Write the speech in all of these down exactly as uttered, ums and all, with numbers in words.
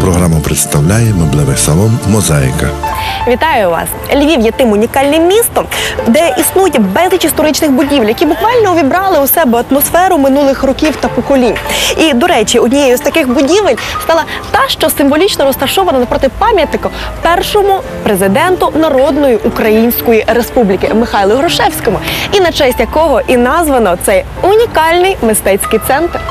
Програму представляє меблевий салон «Мозаїка». Вітаю вас! Львів є тим унікальним містом, де існує безліч історичних будівель, які буквально увібрали у себе атмосферу минулих років та поколінь. І, до речі, однією з таких будівель стала та, що символічно розташована напроти пам'ятника першому президенту Народної Української Республіки Михайлу Грушевському, і на честь якого і названо цей унікальний мистецький центр.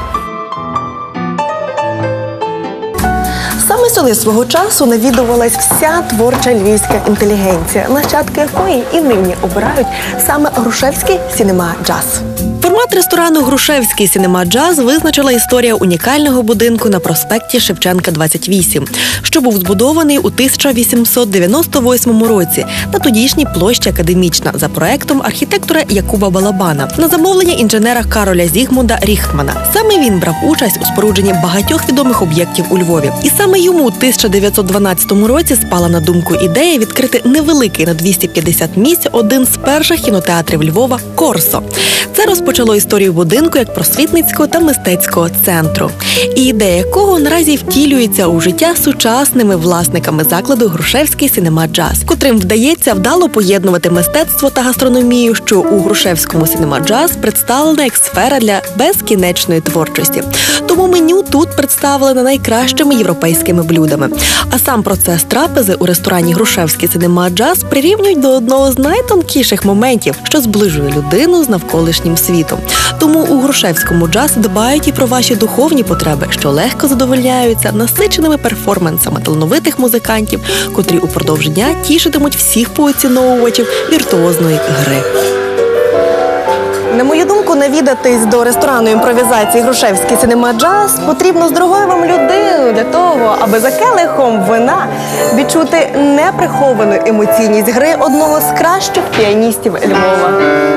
Саме сюди свого часу навідувалась вся творча львівська інтелігенція, нащадки якої і нині обирають саме Грушевський сінема-джаз. Формат ресторану «Грушевський сінема-джаз» визначила історія унікального будинку на проспекті Шевченка, двадцять вісім, що був збудований у тисяча вісімсот дев'яносто восьмому році на тодішній площі Академічна за проектом архітектора Якуба Балабана на замовлення інженера Кароля Зігмунда Ріхтмана. Саме він брав участь у спорудженні багатьох відомих об'єктів у Львові. І саме йому у тисяча дев'ятсот дванадцятому році спала на думку ідея відкрити невеликий на двісті п'ятдесят місць один з перших кінотеатрів Львова – «Корсо». Це розпочало історію будинку як просвітницького та мистецького центру, і ідея якого наразі втілюється у життя сучасними власниками закладу «Грушевський сінема-джаз», котрим вдається вдало поєднувати мистецтво та гастрономію, що у «Грушевському сінема-джаз» представлена як сфера для безкінечної творчості. Тому меню тут представлено найкращими європейськими блюдами. А сам процес трапези у ресторані «Грушевський сінема-джаз» прирівнюють до одного з найтонкіших моментів, що зближує людину з навколишнім світом. Тому у Грушевському джаз дбають і про ваші духовні потреби, що легко задовольняються насиченими перформансами талановитих музикантів, котрі упродовж дня тішитимуть всіх поціновувачів віртуозної гри. На мою думку, навідатись до ресторану імпровізації «Грушевський сінема-джаз» потрібно з дорогою вам людиною для того, аби за келихом вина відчути неприховану емоційність гри одного з кращих піаністів Львова.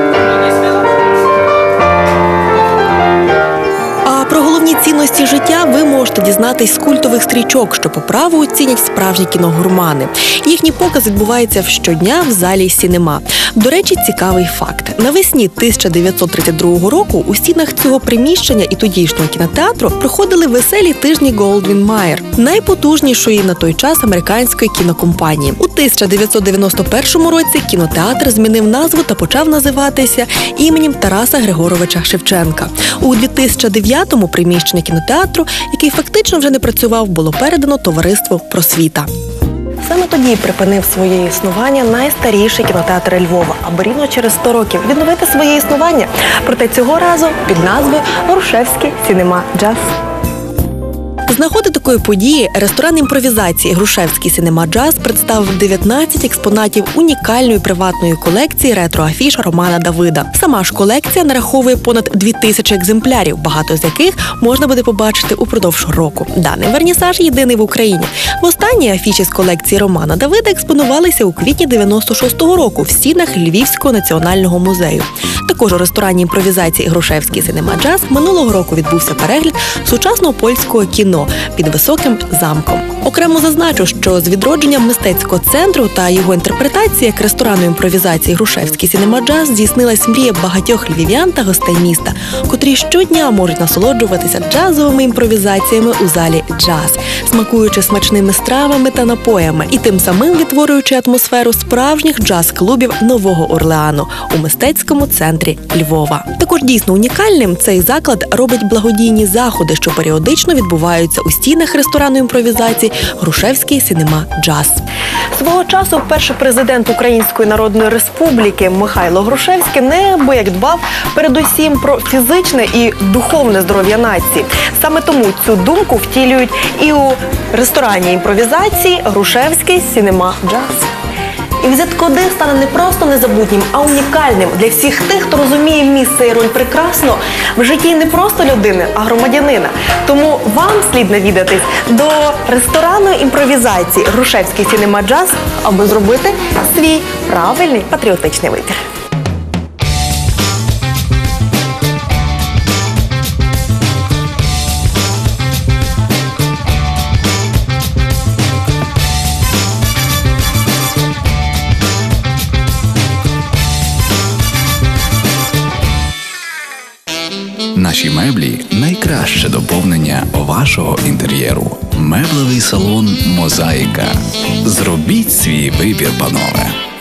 Про головні цінності життя ви можете дізнатись з культових стрічок, що по праву оцінять справжні кіногурмани. Їхній показ відбувається щодня в залі «Сінема». До речі, цікавий факт. Навесні тисяча дев'ятсот тридцять другого року у стінах цього приміщення і тодішнього кінотеатру проходили веселі тижні Голдвін-Майер, найпотужнішої на той час американської кінокомпанії. У тисяча дев'ятсот дев'яносто першому році кінотеатр змінив назву та почав називатися іменем Тараса Григоровича Шевченка. У дві тисячі дев'ятому приміщення кінотеатру, який фактично вже не працював, було передано товариству «Просвіта». Саме тоді припинив своє існування найстаріший кінотеатр Львова, аби рівно через сто років відновити своє існування. Проте цього разу під назвою «Грушевський сінема-джаз». З нагоди такої події ресторан імпровізації «Грушевський сінема-джаз» представив дев'ятнадцять експонатів унікальної приватної колекції ретро-афіш Романа Давида. Сама ж колекція нараховує понад дві тисячі екземплярів, багато з яких можна буде побачити упродовж року. Даний вернісаж єдиний в Україні. Востаннє афіші з колекції Романа Давида експонувалися у квітні дев'яносто шостого року в стінах Львівського національного музею. Також у ресторані імпровізації «Грушевський сінема-джаз» минулого року відбувся перегляд сучасного польського кіно «Під високим замком». Окремо зазначу, що з відродженням мистецького центру та його інтерпретації як ресторану імпровізації «Грушевський сінема-джаз» здійснилась мрія багатьох львів'ян та гостей міста, котрі щодня можуть насолоджуватися джазовими імпровізаціями у залі «Джаз», смакуючи смачними стравами та напоями і тим самим відтворюючи атмосферу справжніх джаз-клубів Нового Орлеану у мистецькому центрі Львова. Також дійсно унікальним цей заклад робить благодійні заходи, що періодично відбуваються у стінах ресторану імпровізації «Грушевський сінема-джаз». Свого часу перший президент Української Народної Республіки Михайло Грушевський неабияк дбав передусім про фізичне і духовне здоров'я нації. Саме тому цю думку втілюють і у ресторані імпровізації «Грушевський сінема-джаз». І візит один стане не просто незабутнім, а унікальним для всіх тих, хто розуміє місце і роль прекрасного в житті не просто людини, а громадянина. Тому вам слід навідатись до ресторану імпровізації «Грушевський сінема-джаз», аби зробити свій правильний патріотичний вибір. Наші меблі – найкраще доповнення вашого інтер'єру. Меблевий салон «Мозаїка». Зробіть свій вибір, панове.